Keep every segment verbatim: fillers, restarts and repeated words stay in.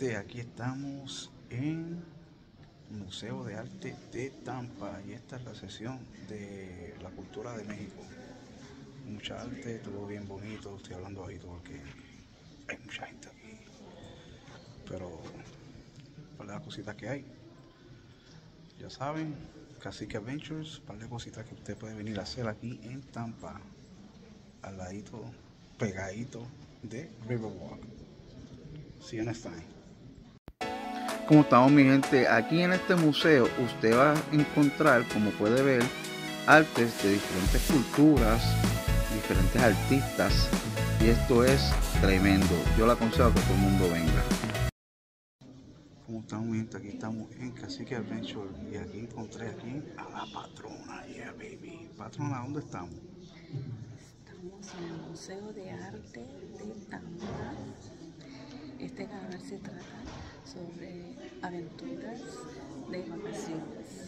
gente, aquí estamos en Museo de Arte de Tampa y esta es la sesión de la cultura de México. Mucha arte, todo bien bonito, estoy hablando bajito porque hay mucha gente aquí, pero para las cositas que hay, ya saben, Cacique Adventures, para las cositas que usted puede venir a hacer aquí en Tampa, al ladito, pegadito de Riverwalk. See you next time. Como estamos, mi gente, aquí en este museo usted va a encontrar, como puede ver, artes de diferentes culturas, diferentes artistas, y esto es tremendo. Yo le aconsejo que todo el mundo venga. Como estamos, mi gente, aquí estamos en Cacique Adventure y aquí encontré aquí a la patrona. Yeah, baby. Patrona, ¿dónde estamos? Estamos en el Museo de Arte de Tampa. Este canal se trata sobre aventuras de vacaciones.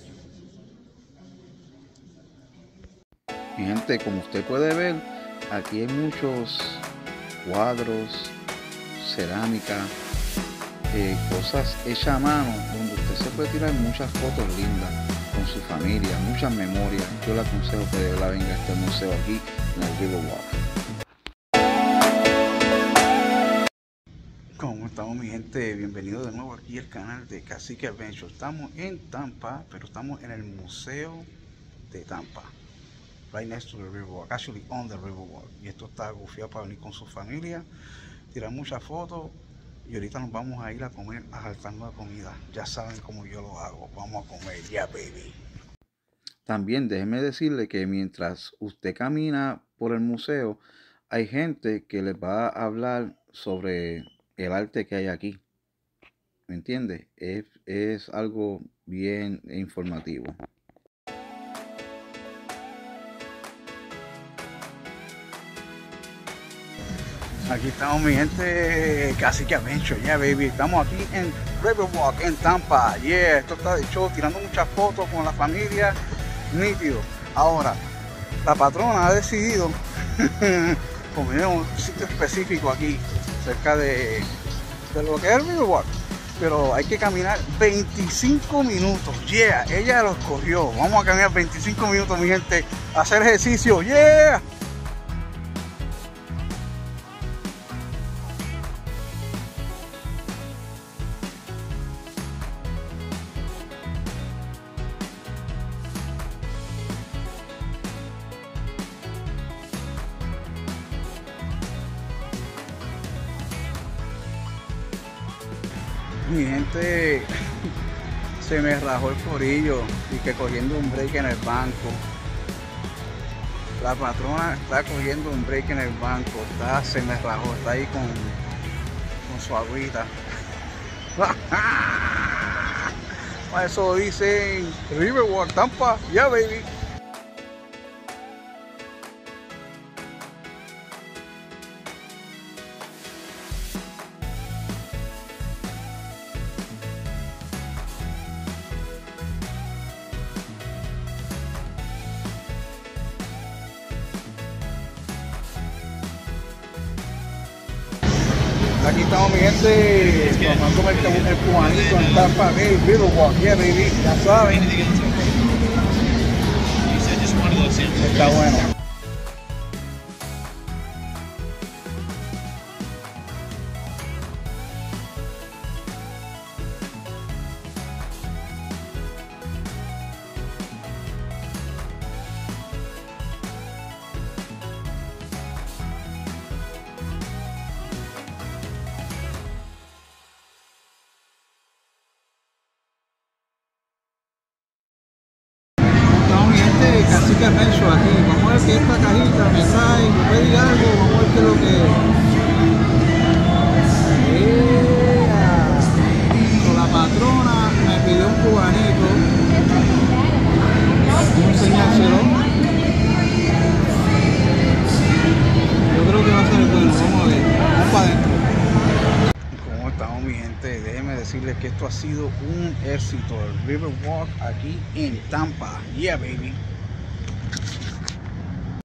Mi gente, como usted puede ver, aquí hay muchos cuadros, cerámica, eh, cosas hechas a mano, donde usted se puede tirar muchas fotos lindas con su familia, muchas memorias. Yo le aconsejo que de verdad venga a este museo aquí en el Riverwalk. ¿Cómo estamos, mi gente? Bienvenidos de nuevo aquí al canal de Cacique Adventure. Estamos en Tampa, pero estamos en el Museo de Tampa. Right next to the Riverwalk, actually on the Riverwalk. Y esto está gufiado para venir con su familia, tirar muchas fotos. Y ahorita nos vamos a ir a comer, a saltarnos de comida. Ya saben cómo yo lo hago. Vamos a comer, ya, yeah, baby. También déjeme decirle que mientras usted camina por el museo, hay gente que les va a hablar sobre el arte que hay aquí. ¿Me entiende? Es, es algo bien informativo. Aquí estamos, mi gente, Cacique Adventure, yeah, baby. Estamos aquí en Riverwalk, en Tampa. Yeah, esto está de show, tirando muchas fotos con la familia, nítido. Ahora, la patrona ha decidido comer en un sitio específico aquí, cerca de, de lo que es el Riverwalk. Pero hay que caminar veinticinco minutos. Yeah, ella lo escogió. Vamos a caminar veinticinco minutos, mi gente, a hacer ejercicio. Yeah. Mi gente, se me rajó el corillo y que cogiendo un break en el banco. La patrona está cogiendo un break en el banco, está, se me rajó, está ahí con, con su agüita. Para eso dicen Riverwalk, Tampa, yeah, baby. Aquí estamos, mi gente, vamos a comer el cubanito en Tampa Bay, Riverwalk, yeah, baby, ya saben. Está bueno. Cacique Adventure aquí, vamos a ver que esta cajita me trae, me pedí algo, vamos a ver qué es lo que es. Yeah. So, la patrona me pidió un cubanito, vamos a enseñárselo. Yo creo que va a ser bueno, vamos a ver, vamos para adentro. ¿Cómo estamos, mi gente? Déjenme decirles que esto ha sido un éxito, el Riverwalk aquí en Tampa, yeah, baby.